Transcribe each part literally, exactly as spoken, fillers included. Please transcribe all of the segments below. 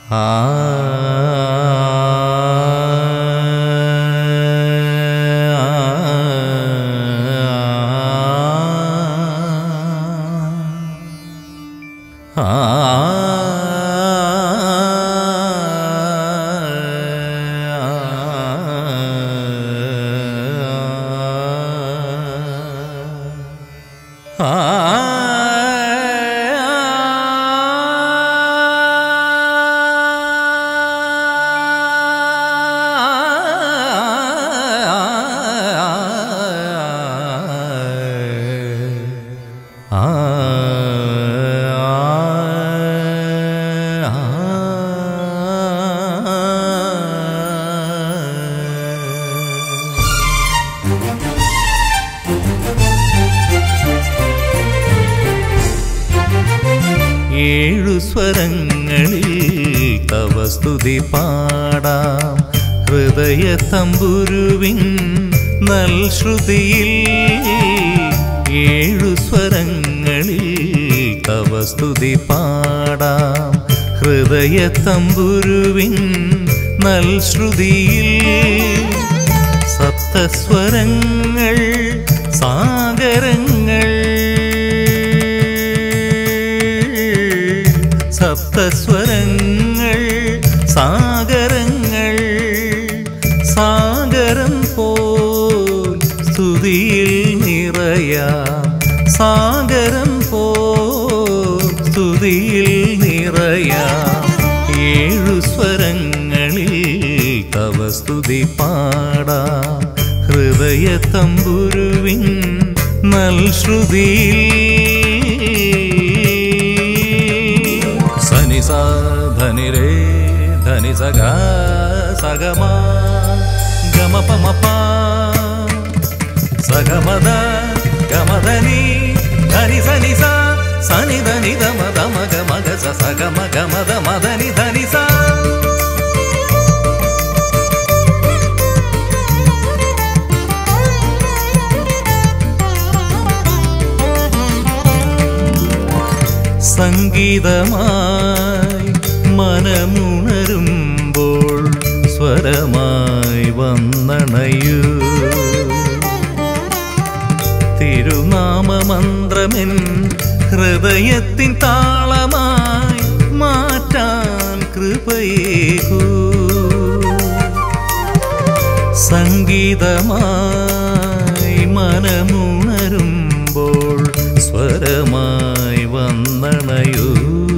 ഏഴു സ്വരങ്ങളിൽ തവ സ്തുതി പാടാം ഹൃദയ തമ്പുരുവിൻ നൽ ശ്രുതിയിൽ. ഏഴു സ്വരങ്ങളിൽ തവ സ്തുതി പാടാം ഹൃദയ തമ്പുരുവിൻ നൽ ശ്രുതിയിൽ. സപ്തസ്വരങ്ങൾ സാഗരങ്ങൾ, സപ്തസ്വരങ്ങൾ സാഗരങ്ങൾ, സാഗരം പോൽ സ്തുതിയിൽ നിറയാം, സാഗരം പോൽ സ്തുതിയിൽ നിറയാം. ഏഴു സ്വരങ്ങളിൽ തവ സ്തുതി പാടാം ഹൃദയ തമ്പുരുവിൻ നൽ ശ്രുതിയിൽ. സനി സ ധനി രേ ധനി സഗ സഗമ ഗമ പമ പ സഗമദ ഗമധനി ധനി സനി സ സനി ധനി ധമ ധമ ഗമ ഗ സ സഗമ ഗമദ മദനി ധനി സ. സംഗീതമായി മനമുണരുമ്പോൾ സ്വരമായി വന്നണയൂ. തിരുനാമമന്ത്രമെൻ ഹൃദയത്തിൻ താളമായി മാറ്റാൻ കൃപയേകൂ. സംഗീതമായി മനമുണരുമ്പോൾ സ്വരമായി വന്നണയൂ.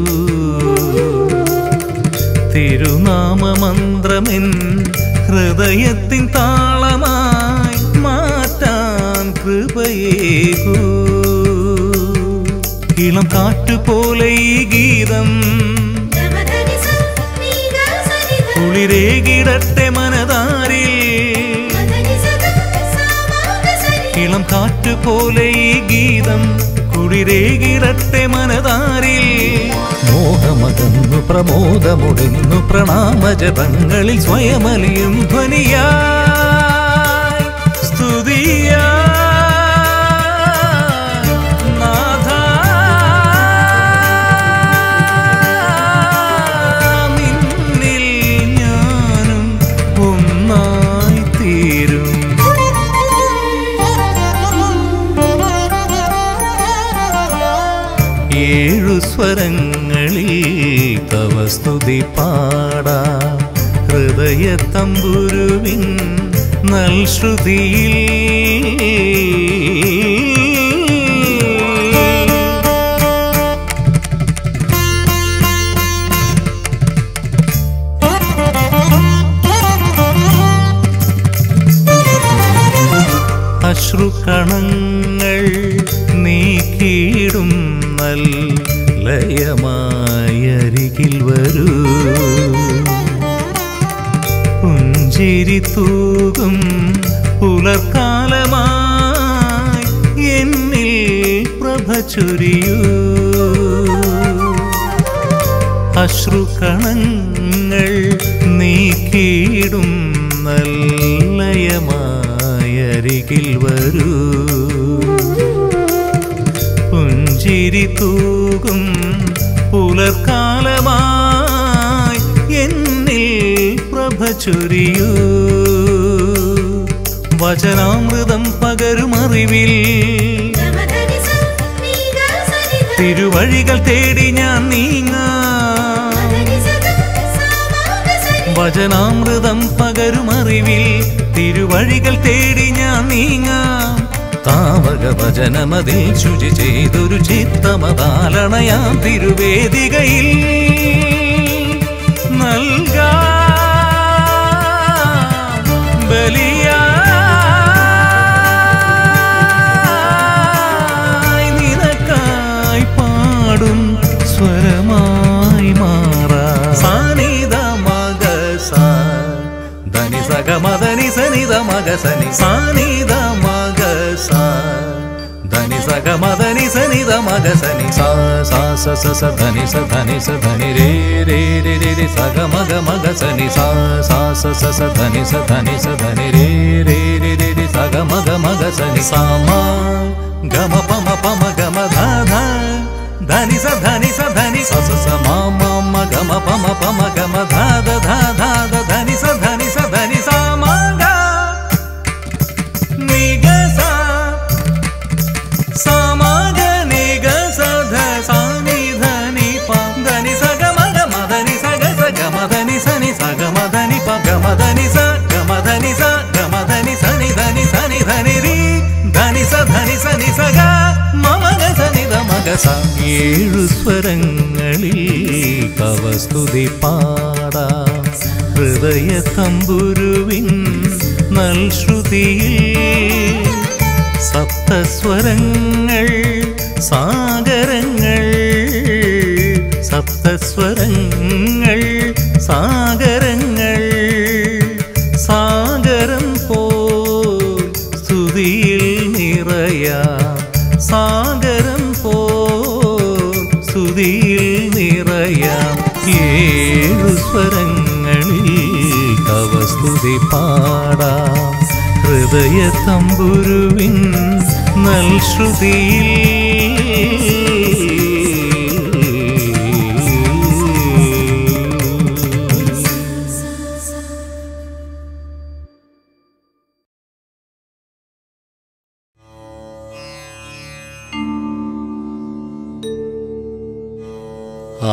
തിരുനാമമന്ത്രമെൻ ഹൃദയത്തിൻ താളമായി മാറ്റാൻ കൃപയേകൂ. ഇളം കാറ്റുപോലെ ഈ ഗീതം കുളിരേകിടട്ടെ മനതാരിൽ. ഇളം കാറ്റുപോലെ ഈ ഗീതം കുളിരേകിടട്ടെ മനതാരിൽ. മോഹമകന്നു പ്രമോദമുടന്നു പ്രണാമജപങ്ങളിൽ സ്വയമലിയും ധ്വനിയായി സ്തുതിയായി നാഥ. നിന്നിൽ ഞാനും ഒന്നായി തീരും. ഏഴു സ്വരങ്ങളിൽ തവ സ്തുതി പാടാം ഹൃദയ തമ്പുരുവിൻ നൽ ശ്രുതിയിൽ. അശ്രുകണങ്ങൾ നീക്കിയിടും നൽ ലയമായരികിൽ വരൂ. പുഞ്ചിരി തൂകും പുലർക്കാലമായി എന്നിൽ പ്രഭ ചൊരിയൂ. അശ്രുകണങ്ങൾ നീക്കിയിടും നൽ ലയമായരികിൽ വരൂ. പുഞ്ചിരി തൂകും പുലർക്കാലമായി ചൊരിയൂ വചനാമൃതം പകരുമറിവിൽ തിരുവഴികൾ തേടി ഞാൻ നീങ്ങാം വചനാമൃതം പകരുമറിവിൽ തിരുവഴികൾ തേടി ഞാൻ നീങ്ങാം താവക വചനമതിൽ ശുചി ചെയ്തൊരു ചിത്തമതാലണയാം തിരുവേദികയിൽ നൽകാം ബലിയായി നിനക്കായി പാടും സ്വരമായി മാറാ സാനിധ മഗ സാ ധനി സഗ മദനി സനിധ മഗ സനി സാനിധ മഗ സാ ധനി സഗ മദനി സനിധ മഗ സനി സാ സാ സ സ സ ധനി സ ധനി സ ധനി രേ രേ രേ രേ രേ സഗ മഗ മഗ സനി സാ സാ സ സ സ ധനി സ ധനി സ ധനി രേ രേ രേ രേ രേ സഗ മഗ മഗ സനി സാ മാ ഗമ പമ പമ ഗമ ധ ധ ധനി സ ധനി സ ധനി സ സ സ മാ മാ മ ഗമ പമ പമ ഗമ ധ ധ ധ ധ ധ ധനി സ ധനി സ ധനി സ മാ ഗ നി ഗ സ സ മാ ഗ നി ഗ സ ധ സ നി ധ നി പ ധനി സ ഗ മ ഗ മ ധനി സ ഗ സ ഗ മ ധനി സ നി സ ഗ മ ധനി പ ഗ മ ധനി സ ഗ മ ധനി സ ഗ മ ധനി സ നി ധനി സ നി ധനി രി ധനി സ ധനി സ നി സ ഗ മ മ ഗ സ നി ധ മ ഗ സ ഏഴു സ്വരങ്ങളിൽ തവ സ്തുതി പാടാം ഹൃദയ തമ്പുരുവിൻ നൽശ്രുതിയിൽ സപ്തസ്വരങ്ങൾ സാഗരങ്ങൾ സപ്തസ്വരങ്ങൾ സാഗരങ്ങൾ സാഗരം പോൽ സ്തുതിയിൽ നിറയാം സാഗരം പോൽ സ്തുതിയിൽ നിറയാം ഏഴു സ്വരങ്ങളിൽ തവ സ്തുതി പാടാം ഹൃദയ തമ്പുരുവിൻ നൽശ്രുതിയിൽ ആ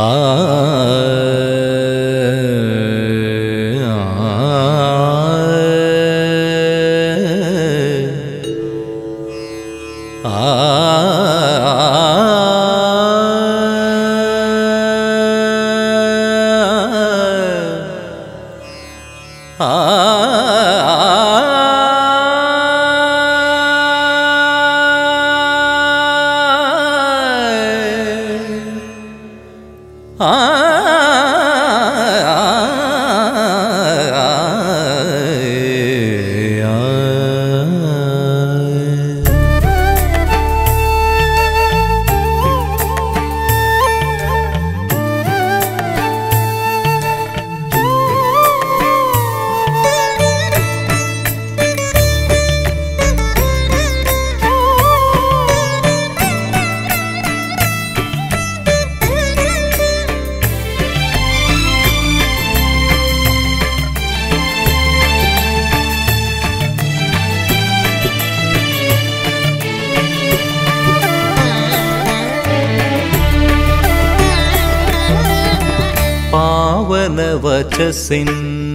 പാവനവചസിൻ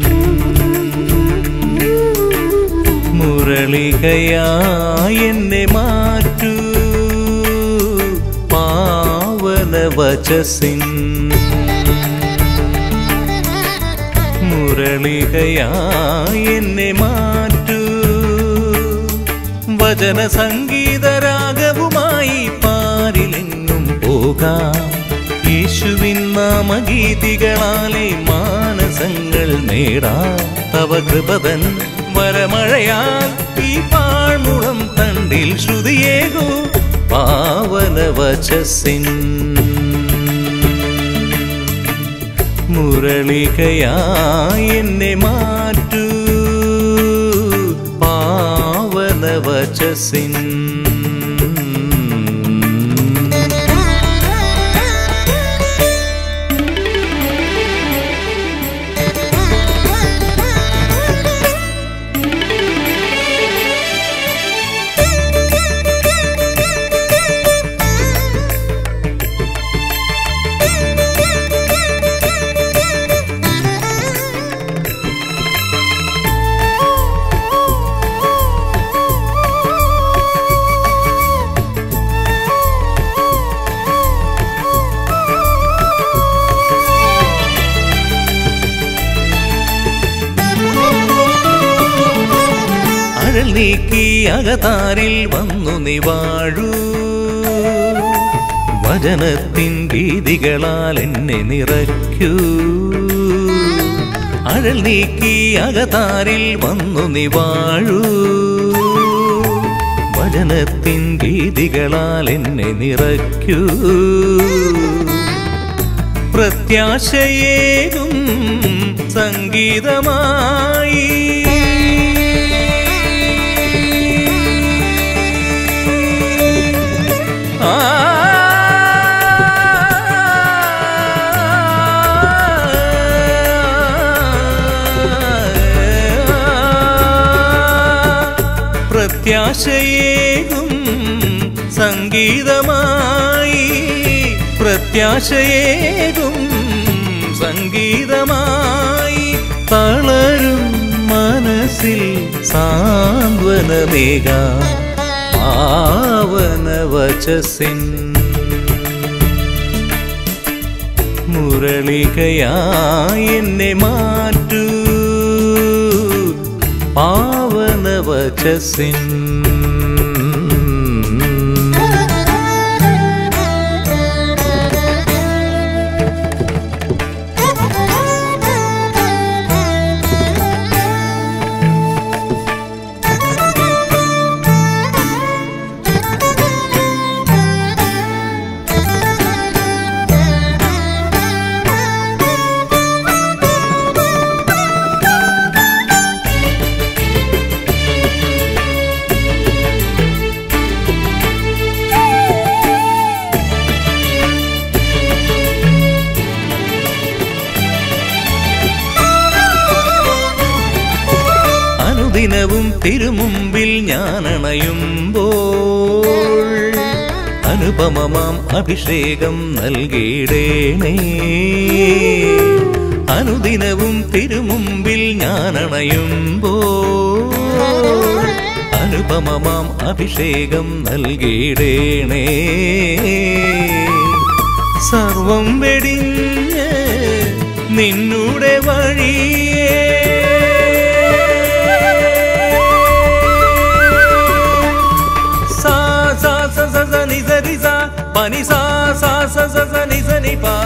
മുരളികയായി എന്നെ മാറ്റൂ പാവനവചസിൻ മുരളികയായി എന്നെ മാറ്റൂ വചന സംഗീതരാഗവുമായി പാരിലെങ്ങും പോകാം യേശുവിൻ നാമഗീതികളാലെ മാനസങ്ങൾ നേടാം തവ കൃപതൻ വരമഴയാൽ ഈ പാഴ്മുളം തണ്ടിൽ ശ്രുതിയേകൂ പാവനവചസിൻ മുരളികയായി എന്നെ മാറ്റൂ പാവനവചസിൻ നീക്കി അകതാരിൽ വന്നു നിവാഴൂ വചനത്തിൻ ഗീതികളാൽ എന്നെ നിറയ്ക്കൂ അഴൽ നീക്കി അകതാരിൽ വന്നു നിവാഴൂ വചനത്തിൻ ഗീതികളാൽ എന്നെ നിറയ്ക്കൂ പ്രത്യാശയേകും സംഗീതമായി ആ പ്രത്യാശയേകും സംഗീതമായി പ്രത്യാശയേകും സംഗീതമായി തളരും മനസ്സിൽ സാന്ത്വനമേക പാവനവചസ്സിൻ മുരളികയായി എന്നെ മാറ്റൂ പാവനവചസ്സിൻ ദിനവും തിരുമുമ്പിൽ ഞാൻ അണയുമ്പോൾ അനുപമമാം അഭിഷേകം നൽകിയിടേണേ അനുദിനവും തിരുമുമ്പിൽ ഞാൻ അണയുമ്പോൾ അനുപമമാം അഭിഷേകം നൽകിയിടേണേ സർവം വെടിഞ്ഞ് നിന്നുടെ വഴിയേ Pani sa sa sa sa sa ni sa ni pa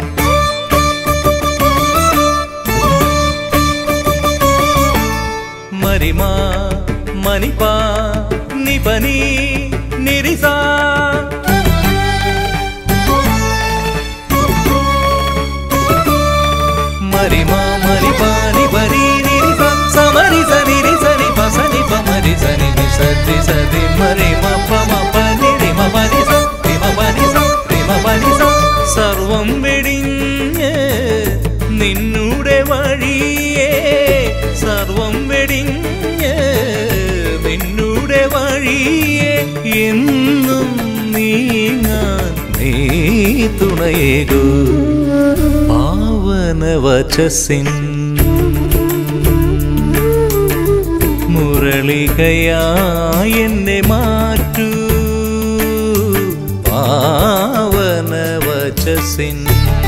Marima mani pa ni pani ni ri sa Marima mani pa ni pani ni ri sa sa mari sa ni ri sa ni pa sa ni pa mari sa ni ni sa ni sa ni marima pa ma pa ni ri ma pa ni sa സർവം വെടിഞ്ഞ് നിന്നുടെ വഴിയേ സർവം വെടിഞ്ഞ് നിന്നുടെ വഴിയേ എന്നും നീങ്ങാൻ നീ തുണയേകൂ പാവനവചസ്സിൻ മുരളികയായി എന്നെ മാറ്റൂ പാവനവചസ്സിൻ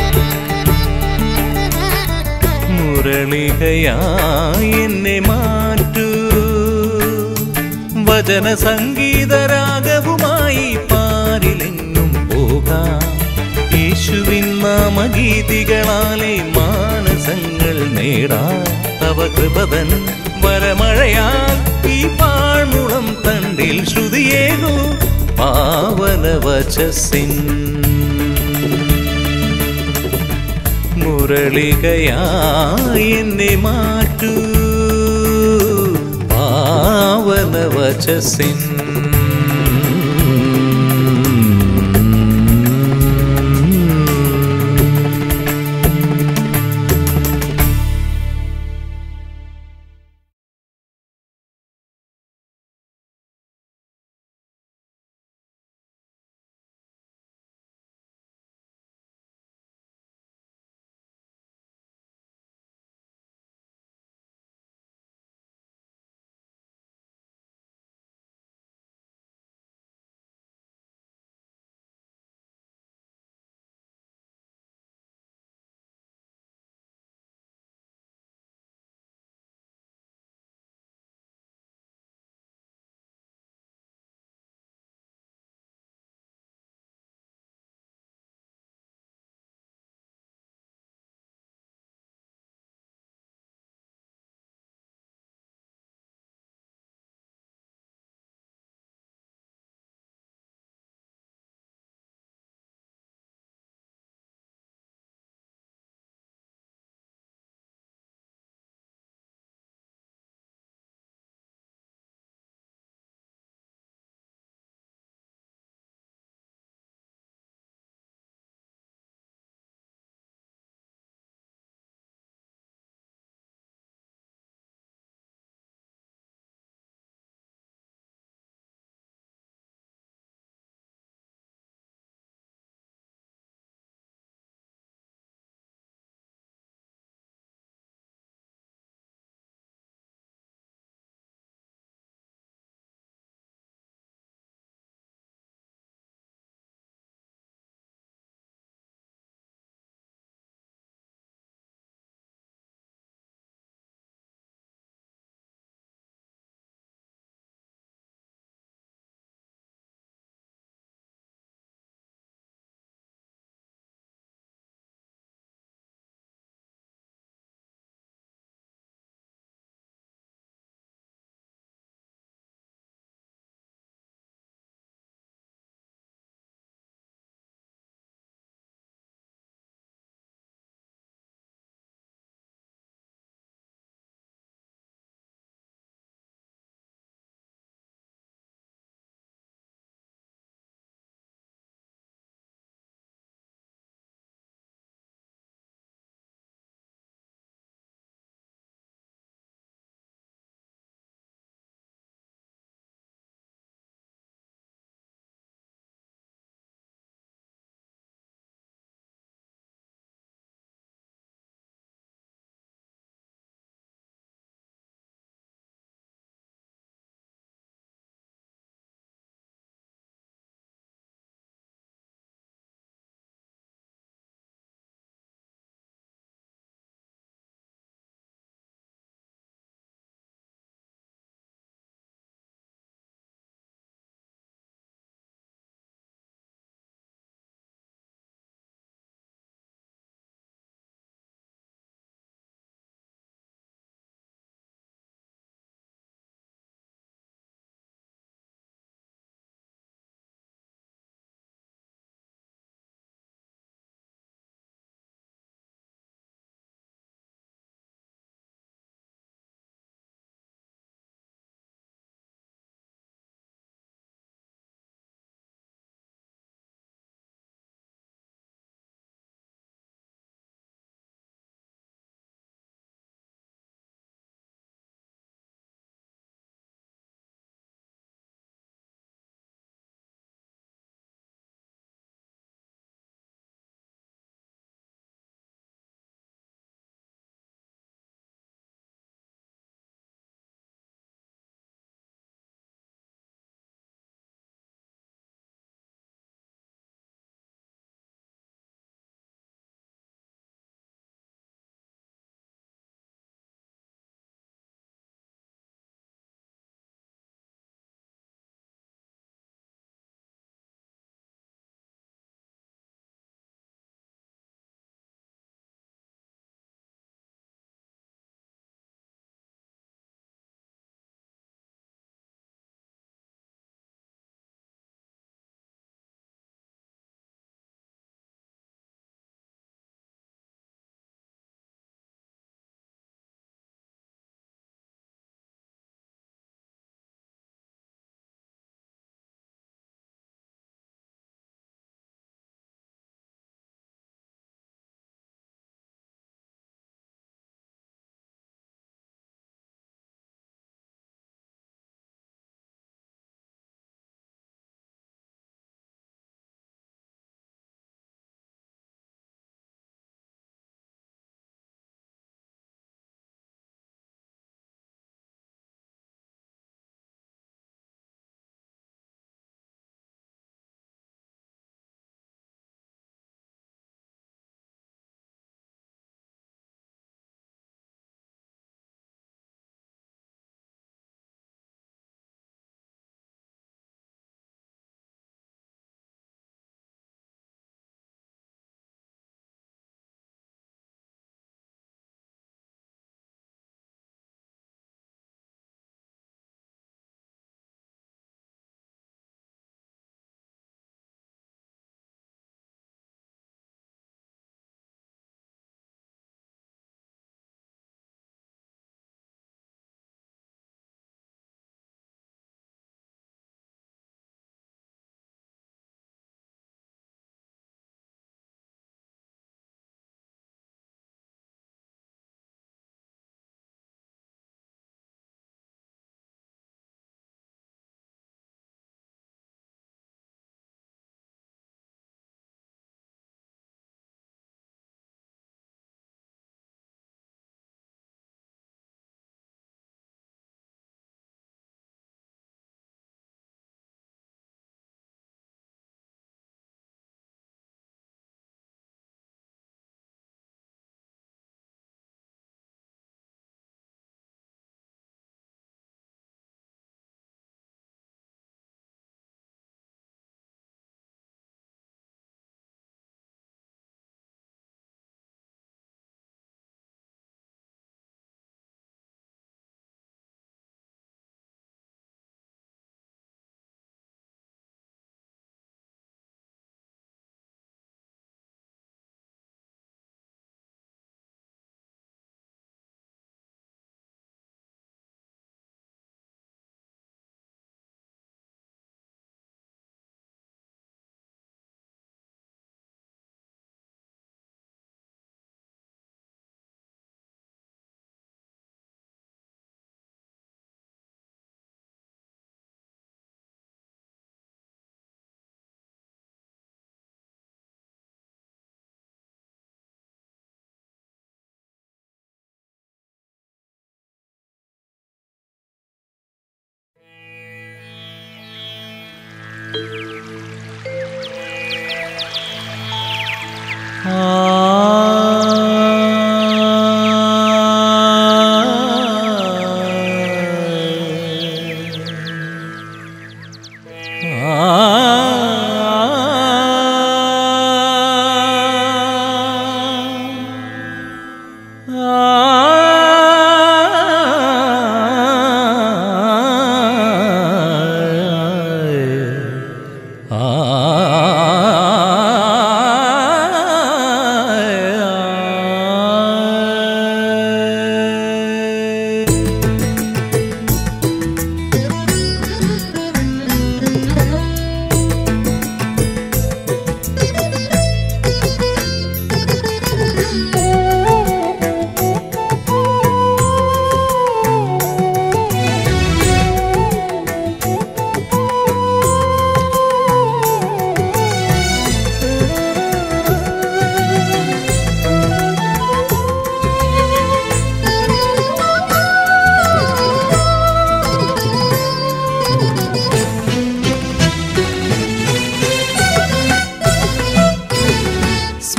മുരളികയായി എന്നെ മാറ്റൂ വചന സംഗീതരാഗവുമായി പാരിലെങ്ങും പോകാം യേശുവിൻ നാമഗീതികളാലെ മാനസങ്ങൾ നേടാം തവ കൃപതൻ വരമഴയാൽ ഈ പാഴ്മുളം തണ്ടിൽ ശ്രുതിയേകൂ പാവനവചസ്സിൻ മുരളികയായി എന്നെ മാറ്റൂ പാവനവചസ്സിൻ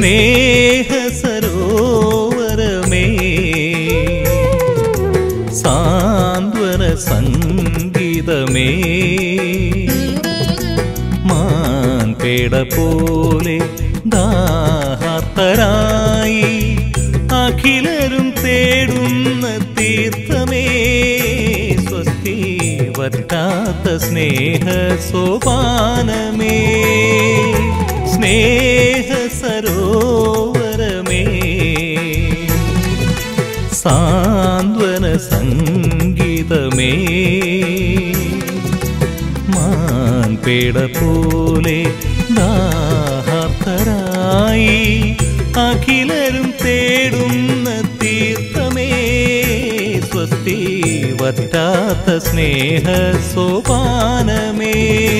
സ്നേഹ സരോവരമേ സാന്ത്വന സംഗീതമേ മാൻപേട പോലെ ദാഹർത്തരായി അഖിലരും തേടുന്ന തീർത്ഥമേ സ്വസ്തി വറ്റാത്ത സ്നേഹ സോപാനമേ സ്നേഹ സരോവരമേ സാന്ത്വന സംഗീതമേ മാൻപേട പോലെ ദാഹർത്തരായി അഖിലരും തേടുന്ന തീർത്ഥമേ സ്വസ്തി വറ്റാത്ത സ്നേഹ സോപാനമേ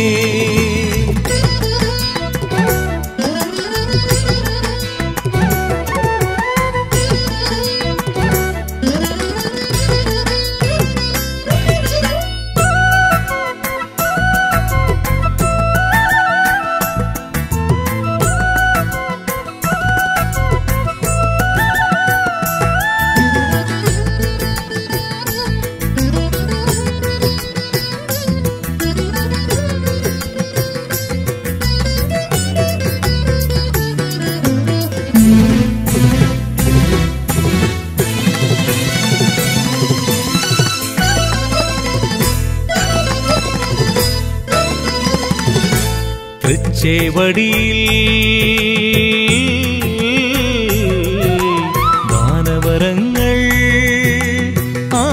തൃച്ചേവടിയിൽ ദാനവരങ്ങൾ ആ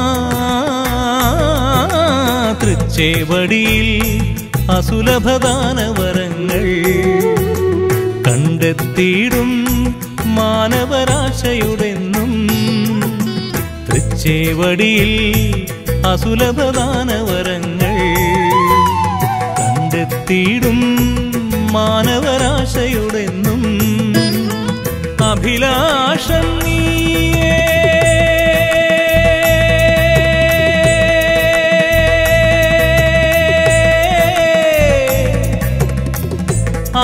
തൃച്ചേവടിയിൽ അസുലഭദാനവരങ്ങൾ കണ്ടെത്തിയിടും മാനവരാശയുടെന്നും തൃച്ചേവടിയിൽ അസുലഭദാനവരങ്ങൾ കണ്ടെത്തിയിടും മാനവരാശയുടെന്നും അഭിലാഷം നീയേ ആ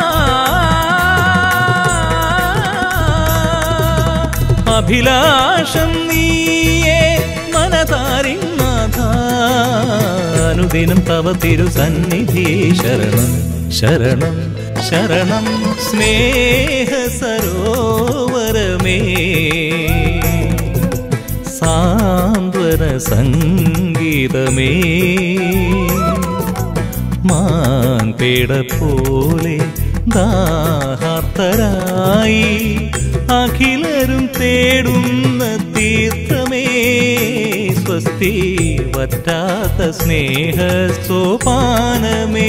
അഭിലാഷം നീയേ മനതാരിനാഥ അനുദിനം തവ തിരുസന്നിധി ശരണം ശരണം ശരണം സ്നേഹ സരോവരമേ സാന്ത്വന സംഗീതമേ മാൻപേട പോലെ ദാഹർത്തരായി അഖിലരും തേടുന്ന തീർത്ഥമേ സ്വസ്തി വറ്റാത്ത സ്നേഹ സോപാനമേ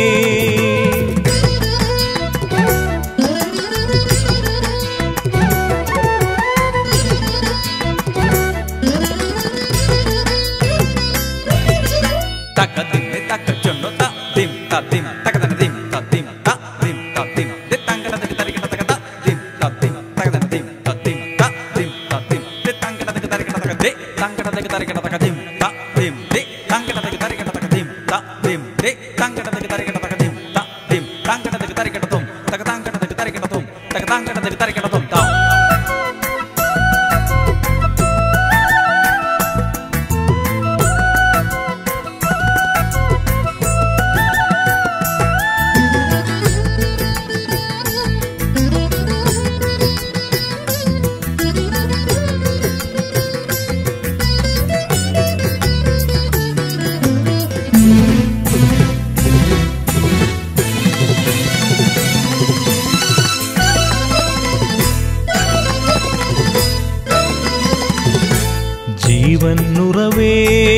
ജീവനുറവേ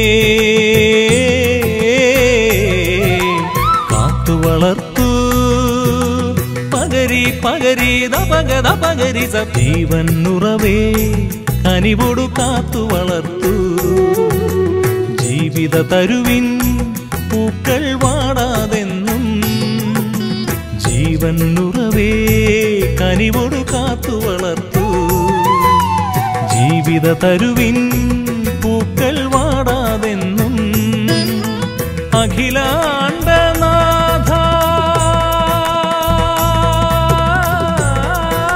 കാത്തു വളർത്തു പകരി പകരി ദപഗദ പകരി ജീവനുറവേ കനിവോടു കാത്തു വളർത്തു ജീവിത തരുവിൻ പൂക്കൾ വാടാതെന്നും ജീവനുറവേ കനിവോടു കാത്തു വളർത്തു ജീവിത തരുവിൻ പൂക്കൾ വാടാതെന്നും അഖിലാണ്ടനാഥ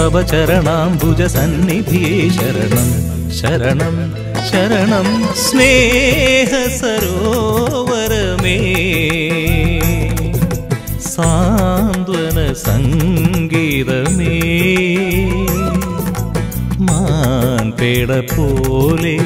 തവ ചരണാംബുജ സന്നിധിയേ ശരണം ശരണം ശരണം സ്നേഹ സരോവരമേ സാന്ത്വന സംഗീതമേ മാൻപേട പോലെ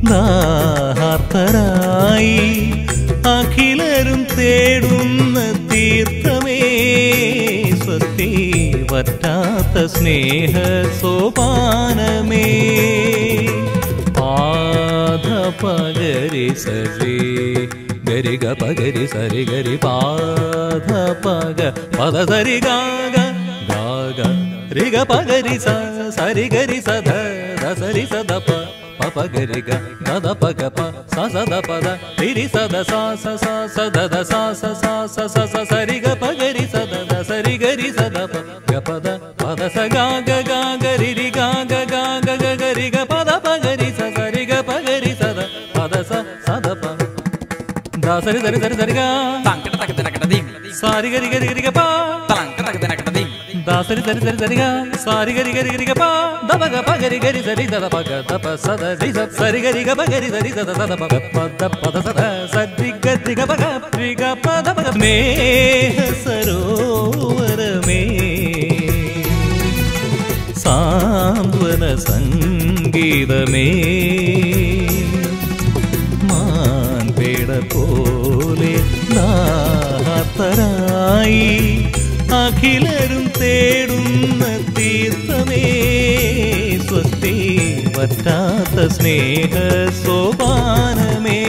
ദാഹാർത്തരായി അഖിലരും തേടുന്ന തീർത്ഥമേ സ്വസ്തി വറ്റാത്ത സ്നേഹ സോപാനമേ പാദ പഗരി സരി ഗരി ഗ പഗരി സരി ഗരി പാദ പഗ പദ സരി ഗാഗ ഗാഗ രി ഗ പഗരി സ സരി ഗരി സദ ദ സരി സദ പ പ ഗരി ഗ ദ പ ഗ പ സ സ ദ പ ദ രി സദ സ സ സ സ ദ ദ സ സ സ സ സ സ സരി ഗ പഗരി സദ ദ സരി ഗരി സദ പ ഗ പ ദ പ ദ സ ഗ ഗ ഗ ഗ രി രി ഗ ഗ ഗ ഗ ഗ ഗ രി ഗ പ ദ പ ഗരി സ സരി ഗ പഗരി സദ പ ദ സ സ ദ പ ദ സരി സരി സരി സരി ഗ തങ്കട തക തനകട ദി സാരി ഗരി ഗരി ഗരി ഗ പ തങ്കട തക തനകട ദി ദ സരി സരി സരി സരി ഗ സാരി ഗരി ഗരി ഗരി ഗ പ ദ പ ഗ പ ഗരി ഗരി സരി ദ പ ഗ ദ പ സ ദ രി സ സരി ഗരി ഗ പ ഗരി സരി സ ദ സ ദ പ ഗ പ ദ പ ദ സ ദ സരി ഗ രി ഗ പ ഗ രി ഗ പ ദ പ ഗ സ്നേഹ സരോവരമേ സാന്ത്വന സംഗീതമേ മാൻപേട പോലെ ദാഹാർത്തരായി അഖിലരും തേടുന്ന തീർത്ഥമേ സ്വസ്തി വറ്റാത്ത സ്നേഹ സോപാനമേ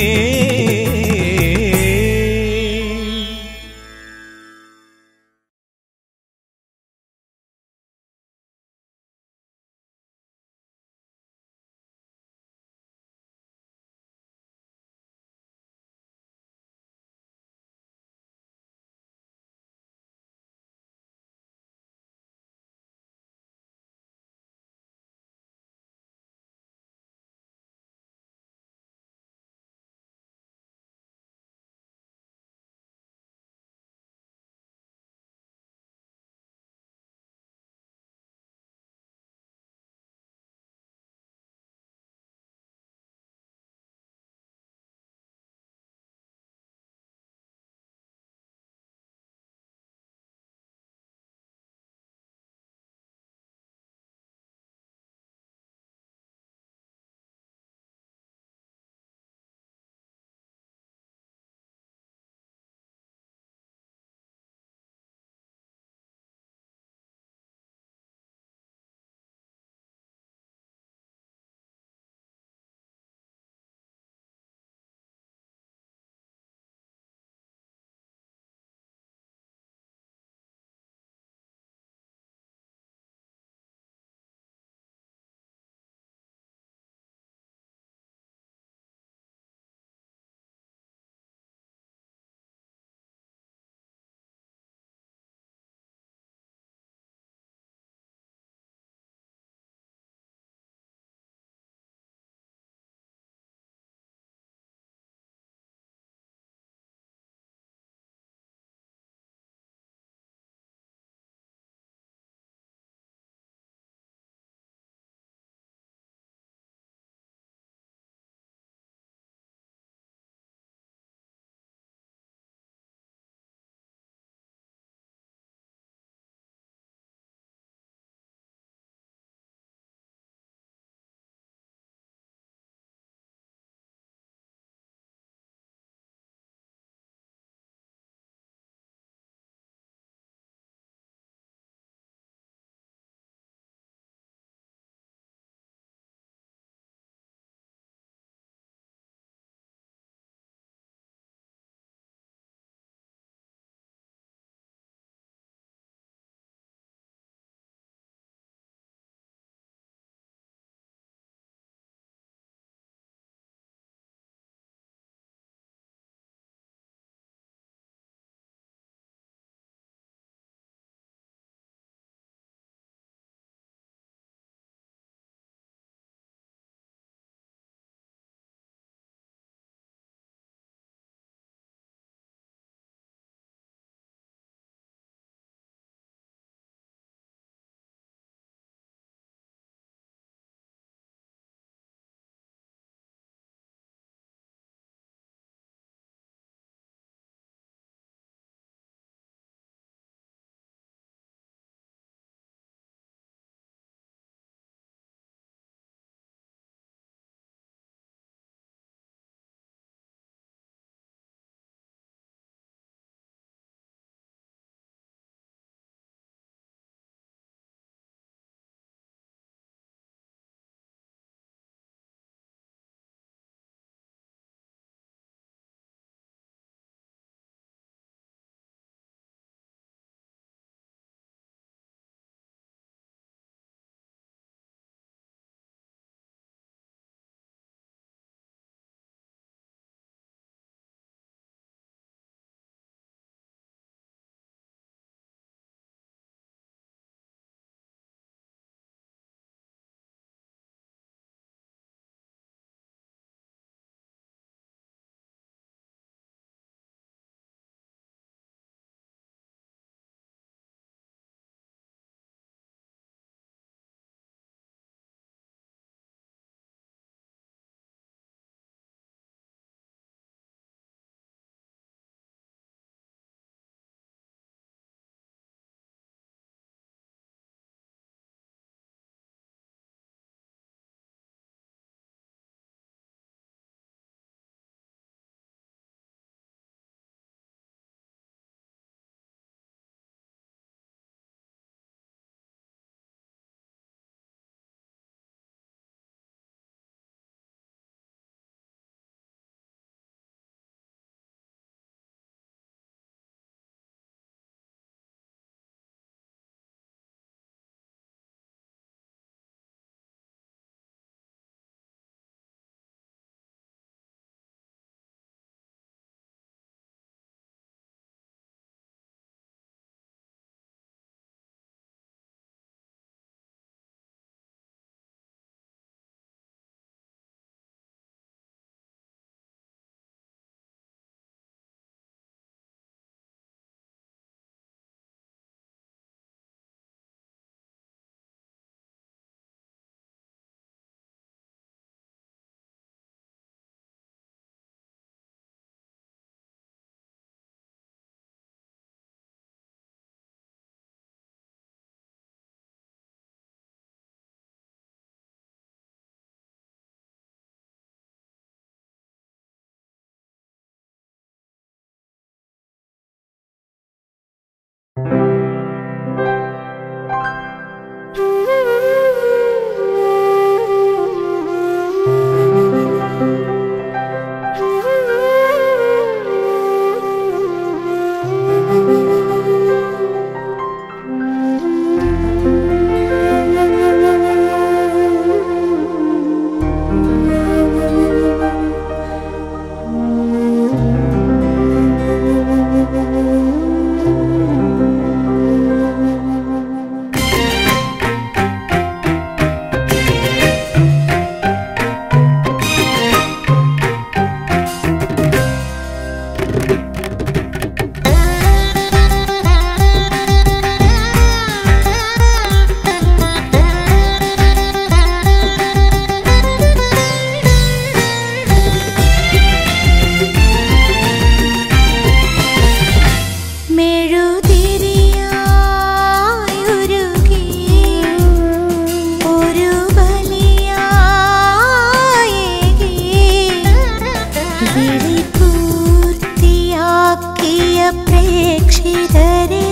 പ്രേക്ഷിതരെ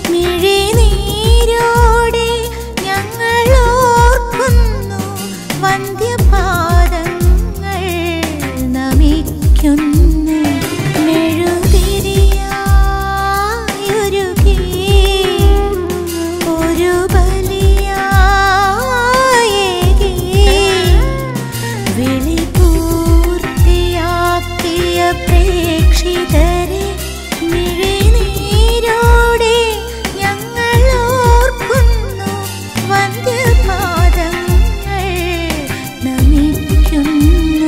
മിഴിനീരോടെ ഞങ്ങൾ ഓർക്കുന്നു, വന്ധ്യപാദങ്ങൾ നമിക്കുന്നു. മെഴുതിരിയായൊരുകി ഒരു ബലിയായേകി, വിളി പൂർത്തിയാക്കിയ പ്രേക്ഷിതരെ മിഴിനീരോടെ ഞങ്ങൾ ഓർക്കുന്നു, വന്ധ്യപാദങ്ങൾ നമിക്കുന്നു.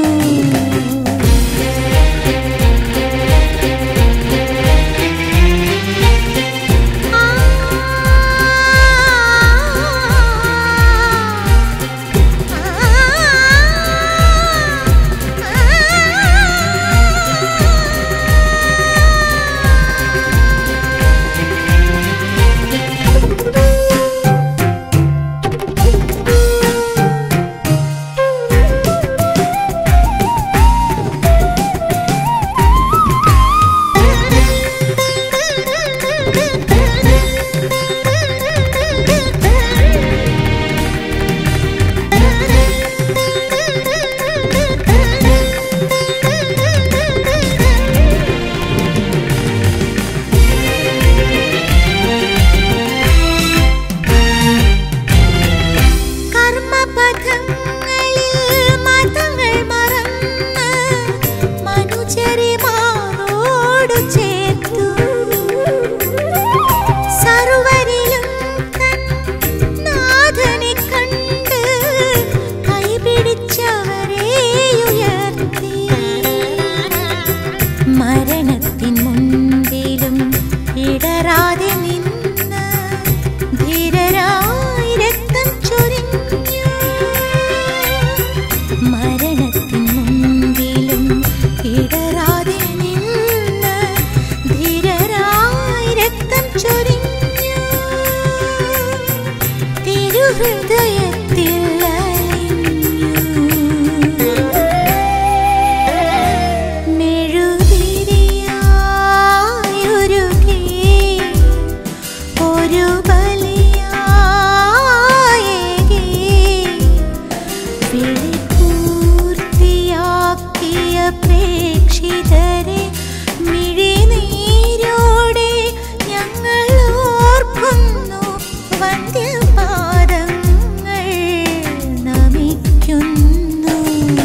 മരണത്തിൻ മുൻപിലും ഇടറാതെ നിന്ന് ധീരരായി രക്തം ചൊരിഞ്ഞു. മരണത്തിൻ മുൻപിലും ഇടറാതെ നിന്ന് ധീരരായി രക്തം ചൊരിഞ്ഞു. തിരുഹൃദയത്തിൽ പ്രേക്ഷിതരെ മിഴിനീരോടെ ഞങ്ങൾ ഓർക്കുന്നു, വന്ധ്യപാദങ്ങൾ നമിക്കുന്നു.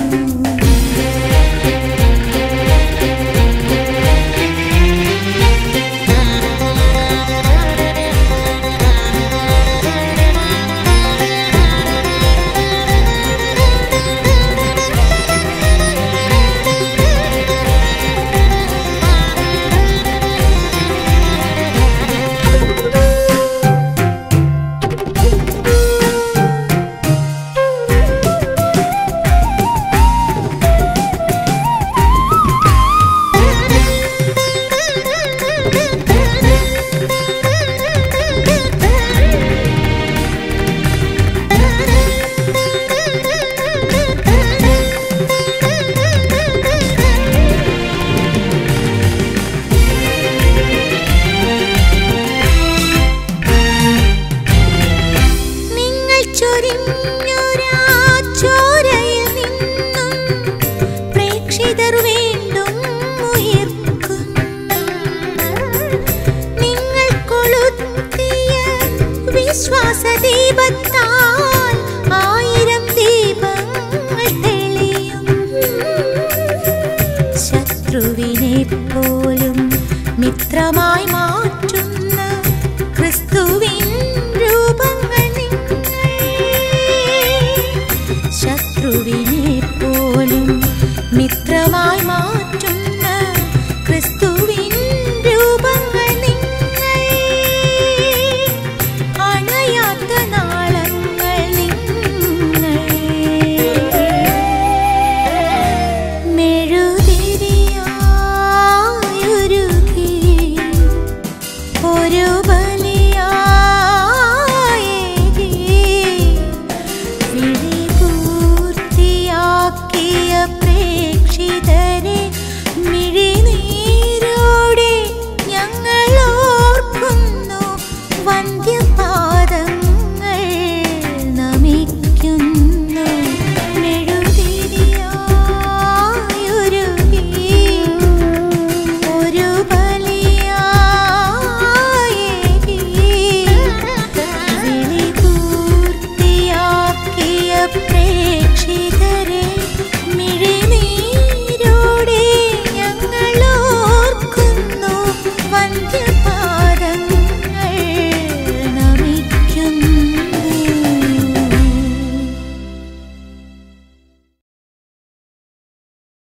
ചോരയിൽ നിന്നും പ്രേക്ഷിതർ വീണ്ടും ഉയർക്കും. നിങ്ങൾ കൊളുത്തിയ വിശ്വാസദീപത്താൽ ആയിരം ദീപങ്ങൾ തെളിയും. ശത്രുവിനെ പോലും മിത്രമായി മാറ്റുന്ന ക്രിസ്തുവിൻ രൂപങ്ങൾ ശത്രുവിനെ പോലും മിത്രമായി മാറ്റും